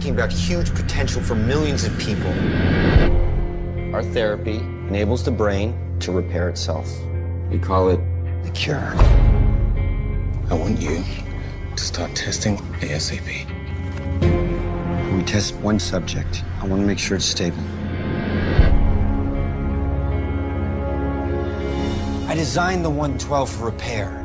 talking about huge potential for millions of people. Our therapy enables the brain to repair itself. We call it the cure. I want you to start testing ASAP. We test one subject. I want to make sure it's stable. I designed the 112 for repair.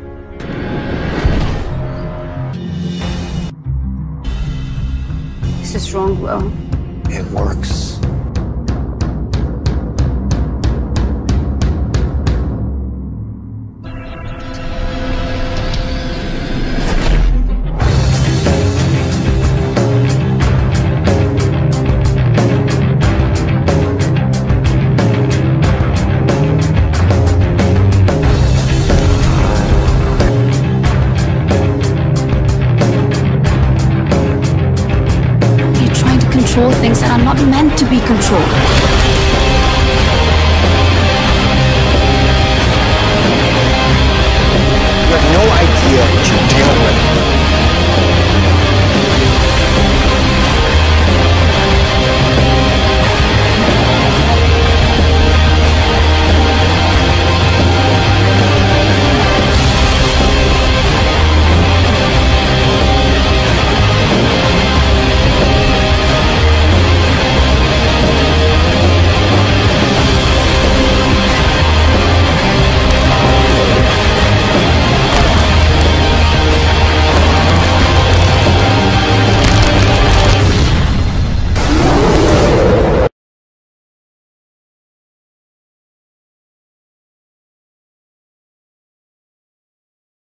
This is wrong, Will. It works. Control things that are not meant to be controlled. You have no idea what you're dealing with.